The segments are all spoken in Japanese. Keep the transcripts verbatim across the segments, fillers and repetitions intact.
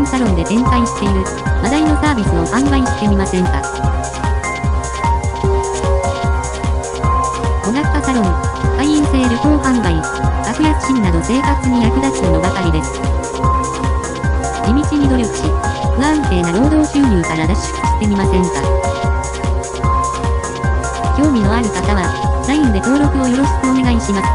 ンサロンで展開している話題のサービスを販売してみませんか。語学科サロン、会員制旅行販売、格安 シム など生活に役立つのばかりです。地道に努力し、不安定な労働収入から脱出してみませんか。興味のある方は、ライン で登録をよろしくお願いします。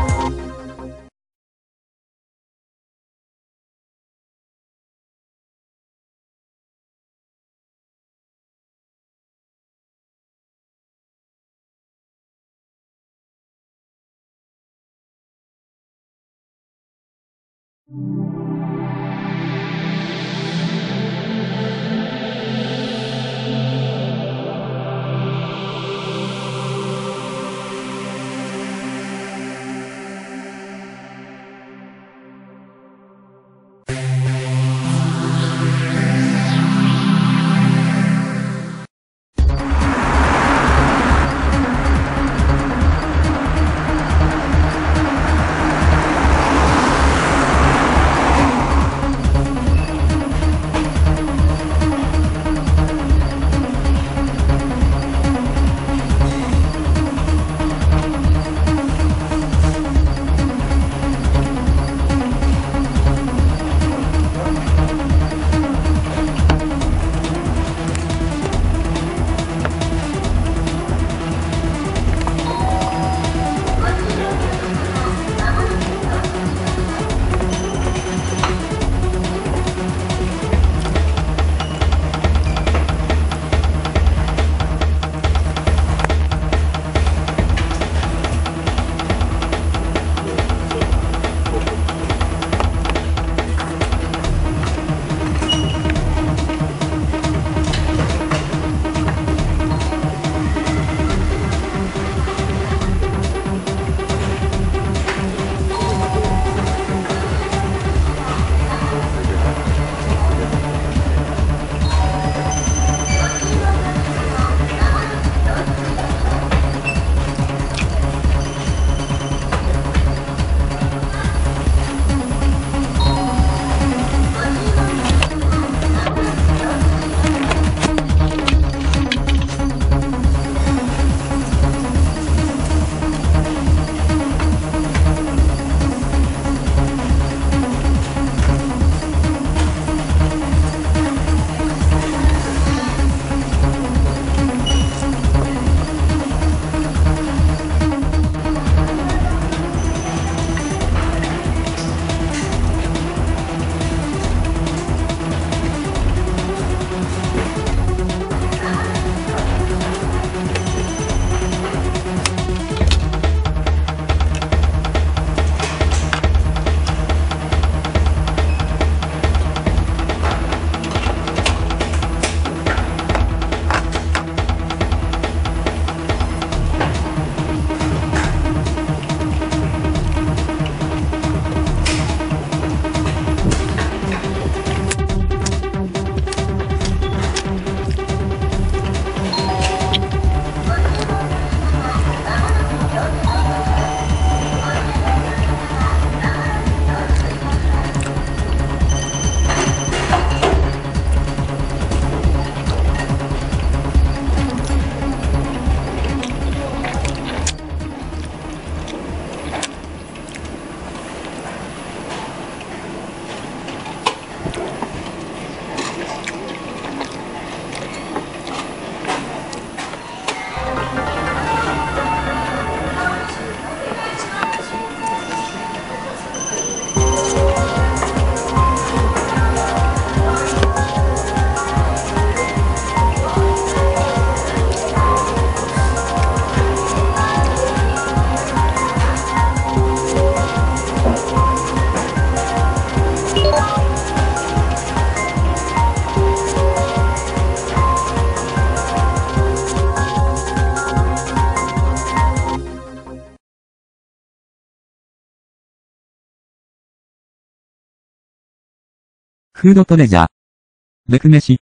フードトレジャー。別飯。